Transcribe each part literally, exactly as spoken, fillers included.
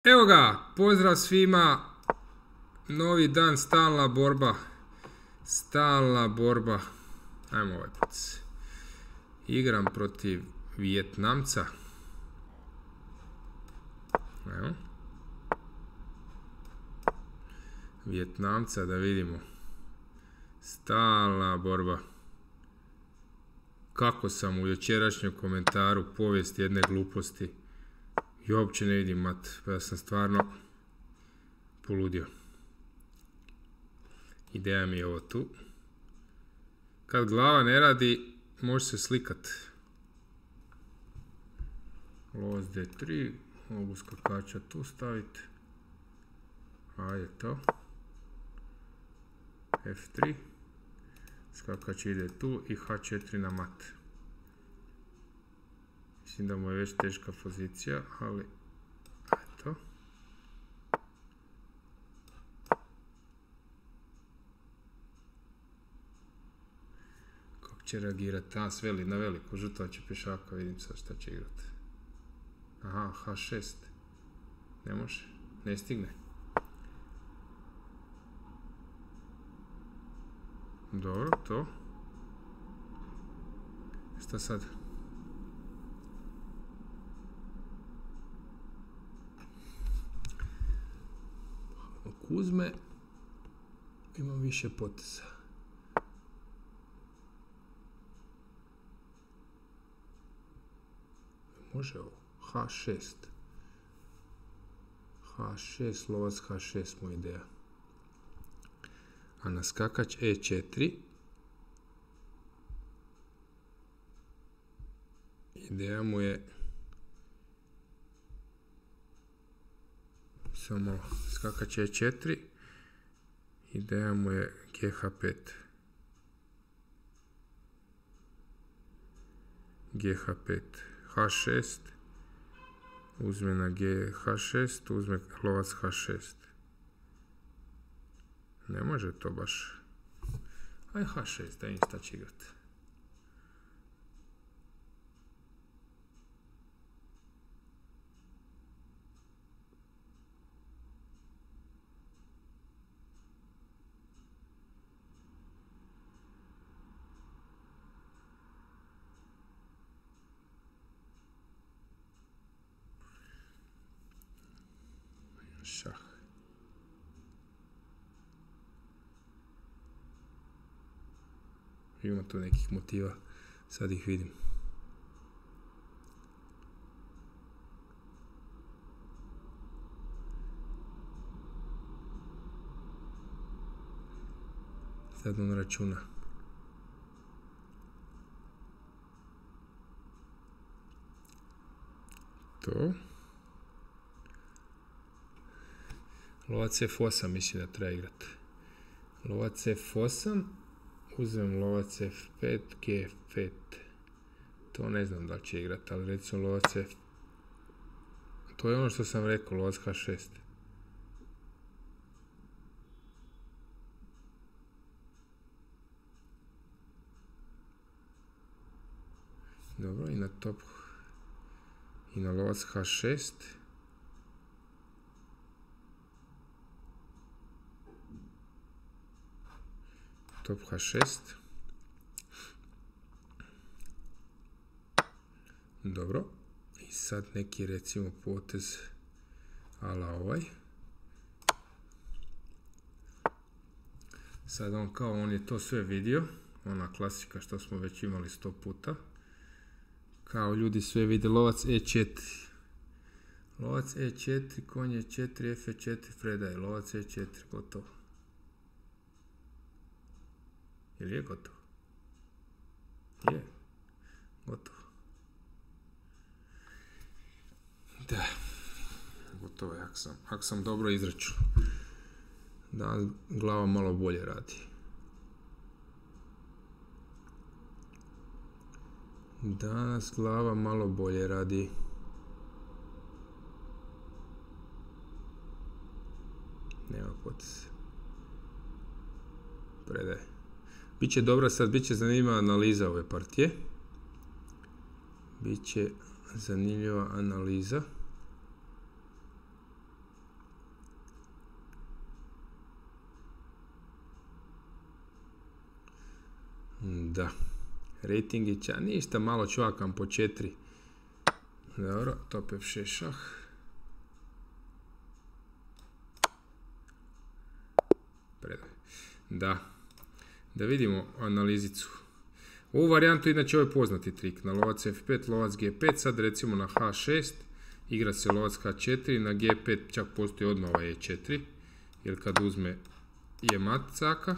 Evo ga, pozdrav svima, novi dan, stalna borba, stalna borba, ajmo ovaj put. Igram protiv Vijetnamca, evo, Vijetnamca da vidimo, stalna borba. Kako sam u jučerašnjem komentaru povijest jedne gluposti i uopće ne vidim mat, pa ja sam stvarno poludio. Ideja mi je ovo tu. Kad glava ne radi, može se slikat. Lovac D tri, mogu skakača tu staviti. Ajde to. F tri. Skakač ide tu i H četiri na mat. Mislim da mu je već teška pozicija, ali eto. Kako će reagirati? A, sveli na veliko, žrtva će pješaka, vidim sad šta će igrati. Aha, H šest. Ne može, ne stigne. Dobro, to. Šta sad? Ako uzme, imam više poteza. Može ovo, H šest. H šest, lovac H šest mu ideja. A na skakač E četiri ideja mu je samo skakač E četiri, ideja mu je G H pet. G H pet. H šest, uzme na G H šest, uzme lovac H šest. Ne može to baš. Aj H šest, da im šta će igrati. Šah. Ima tu nekih motiva, sad ih vidim. Sad on računa. To. Lovac F osam mislim da treba igrati. Lovac F osam. Uzmem lovac F pet, G F pet. To ne znam da li će igrati, ali recimo lovac F... To je ono što sam rekao, lovac H šest. Dobro, i na top... I na lovac H šest. Top H šest. Dobro. I sad neki recimo potez ala ovaj. Sad on kao on je to sve vidio. Ona klasika što smo već imali sto puta. Kao ljudi sve vide lovac E četiri. Lovac E četiri, konj E četiri, F četiri, predaje. Lovac E četiri, gotovo. Ili je gotovo? Je. Gotovo. Da. Gotovo je, ako sam, ako sam dobro izračunao. Da, glava malo bolje radi. Danas glava malo bolje radi. Nema potez. Predaje. Biće dobro sad, biće zanimljiva analiza ove partije. Biće zanimljiva analiza. Da. Rating je ča, ništa, malo čvakam po četiri. Dobro, top ef šest šah. Predaj. Da. Da vidimo analizicu. Ovu varijantu inače ovo je poznati trik. Na lovac ef pet, lovac ge pet, sad recimo na ha šest, igra se lovac ha četiri, na ge pet čak postoji odmah ovaj e četiri, jer kad uzme je mat caka.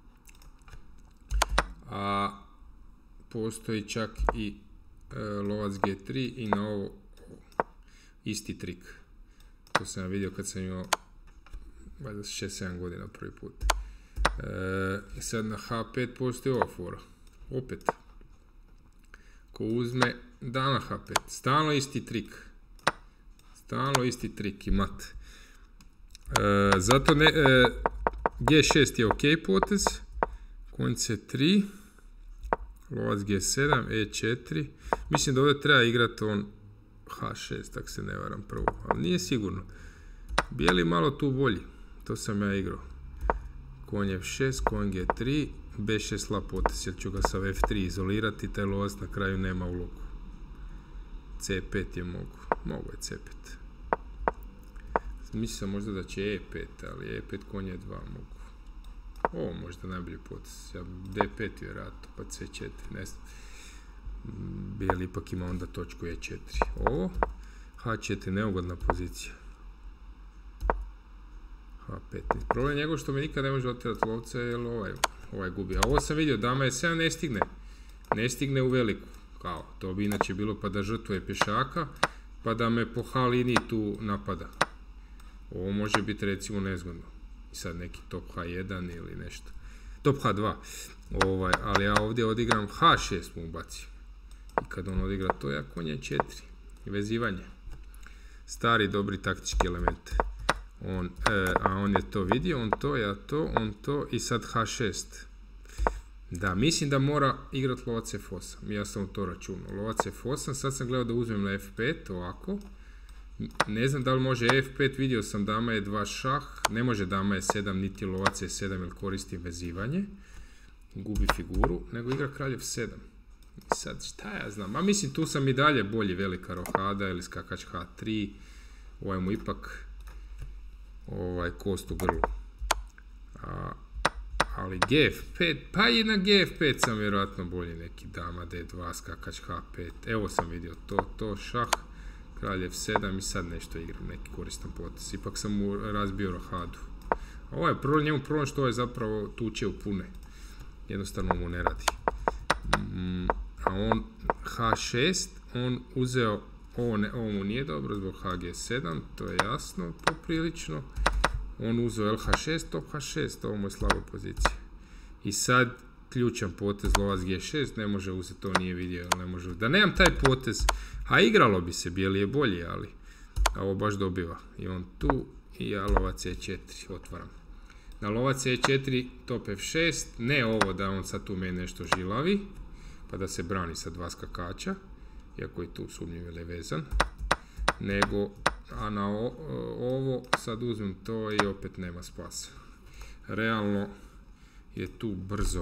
A postoji čak i e, lovac ge tri i na ovo isti trik. To sam ja vidio kad sam imao valjda šest sedam godina prvi put. E, sad na ha pet postoji ova fora. Opet. Ko uzme da na ha pet. Stalno isti trik. Stalno isti trik i mat. E, zato ne, e, ge šest je ok potez. Konj ce tri. Lovac ge sedam, e četiri. Mislim da ovdje treba igrati on ha šest, tak se ne varam prvo. Ali nije sigurno. Bijeli malo tu bolji. To sam ja igrao. Konj ef šest, konj ge tri, be šest slab potez, jer ću ga sa ef tri izolirati, taj lovac na kraju nema ulogu. ce pet je mogu. Mogu je ce pet. Mislim možda da će e pet, ali e pet konj je dva mogu. Ovo možda najbolji potez. Ja de pet vjerojatno, pa ce četiri, ne znam. Bijeli ipak ima onda točku e četiri. Ovo, ha četiri, neugodna pozicija. ha pet. Problem je njegov što mi nikad ne može otjerati lovca, jer ovaj, ovaj gubi. A ovo sam vidio, dama je sedam ne stigne. Ne stigne u veliku. Kao, to bi inače bilo pa da žrtvuje pješaka, pa da me po ha liniji tu napada. Ovo može biti recimo nezgodno. I sad neki top ha jedan ili nešto. Top ha dva. Ovaj, ali ja ovdje odigram ha šest mu ubacim. I kad on odigra to, ja konj e četiri. Vezivanje. Stari, dobri taktički element. On, e, a on je to vidio, on to, ja to, on to i sad ha šest. Da, mislim da mora igrati lovac ef osam. Ja sam u to računao. Lovac ef osam, sad sam gledao da uzmem na ef pet, ovako. Ne znam da li može ef pet, vidio sam dama je dva šah. Ne može dama je sedam, niti lovac je sedam, jer koristim vezivanje. Gubi figuru, nego igra kralj ef sedam. I sad šta ja znam, a mislim tu sam i dalje bolji, velika rohada ili skakač ha tri. Ovaj mu ipak ovaj kost u grlu. A, ali ge ef pet, pa i na ge ef pet sam vjerojatno bolji, neki dama de dva, skakač ha pet. Evo sam vidio to, to šah, kralj ef sedam i sad nešto igram, neki koristan potez. Ipak sam mu razbio rohadu. Ovo je problem, njemu problem što je zapravo tuče u pune. Jednostavno mu ne radi. Mm, a on ha šest, on uzeo, ovo, ne, ovo mu nije dobro zbog ha ge sedam, to je jasno poprilično. On uzeo el ha šest, top ha šest, ovo mu je slaba pozicija. I sad ključan potez, lovac ge šest, ne može uzeti, to nije vidio, ne može uzeti. Da nemam taj potez, a igralo bi se, bijeli je bolji, ali a ovo baš dobiva. I on tu, i ja lovac e četiri, otvaram. Na lovac e četiri, top ef šest, ne ovo da on sad tu meni nešto žilavi, pa da se brani sa dva skakača, iako je tu sumnjiv ili vezan, nego, a na o, ovo sad uzmem to i opet nema spasa. Realno je tu brzo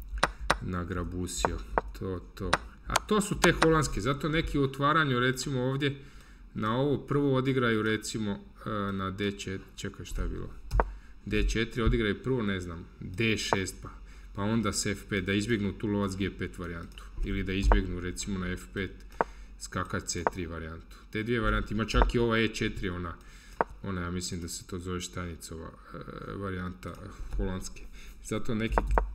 nagrabusio, to, to. A to su te holandske, zato neki u otvaranju, recimo ovdje, na ovo prvo odigraju recimo na de četiri, čekaj šta je bilo, de četiri odigraju prvo, ne znam, de šest pa, pa onda s ef pet, da izbjegnu tu lovac ge pet varijantu, ili da izbjegnu recimo na ef pet skakač ce tri varijantu. Te dvije varijante, ima čak i ova e četiri, ona, ona ja mislim da se to zove Štajnicova e, varijanta holandske. Zato neki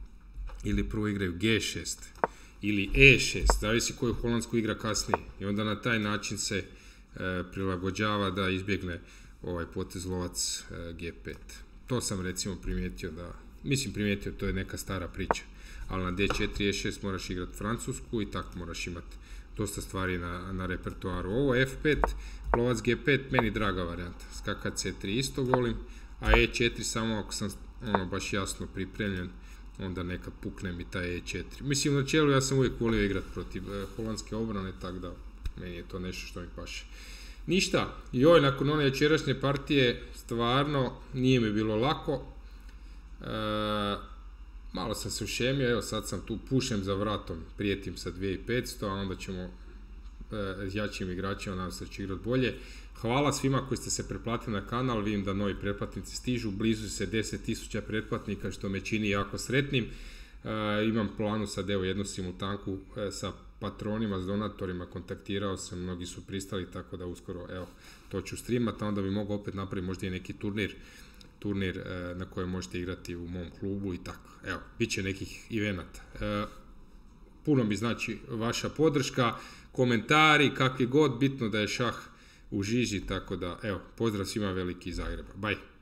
ili prvo igraju ge šest ili e šest, zavisi koju holandsku igra kasnije. I onda na taj način se e, prilagođava da izbjegne ovaj potez lovac e, ge pet. To sam recimo primijetio da, mislim primijetio, to je neka stara priča, ali na de četiri, e šest moraš igrati francusku i tako moraš imati dosta stvari na, na repertoaru. Ovo ef pet, lovac ge pet, meni draga varijanta. Skakač ce tri isto volim, a e četiri samo ako sam ono, baš jasno pripremljen, onda neka pukne mi taj e četiri. Mislim, u načelu ja sam uvijek volio igrati protiv eh, holandske obrane, tako da meni je to nešto što mi paše. Ništa, joj, nakon one večerašnje partije stvarno nije mi bilo lako. E, malo sam se ušemio, evo sad sam tu, pušem za vratom, prijetim sa dvije tisuće petsto, a onda ćemo e, s jačim igračima, nadam se da će igrat bolje. Hvala svima koji ste se pretplatili na kanal, vidim da novi pretplatnici stižu, blizu se deset tisuća pretplatnika, što me čini jako sretnim. E, imam planu sad evo jednu simultanku e, sa patronima, s donatorima, kontaktirao sam, mnogi su pristali, tako da uskoro evo, to ću streamati, onda bi mogao opet napraviti možda i neki turnir, turnir e, na kojem možete igrati u mom klubu i tako. Evo, bit će nekih evenata. E, puno mi znači vaša podrška, komentari, kakvi god, bitno da je šah u žiži, tako da evo, pozdrav svima veliki iz Zagreba. Bye!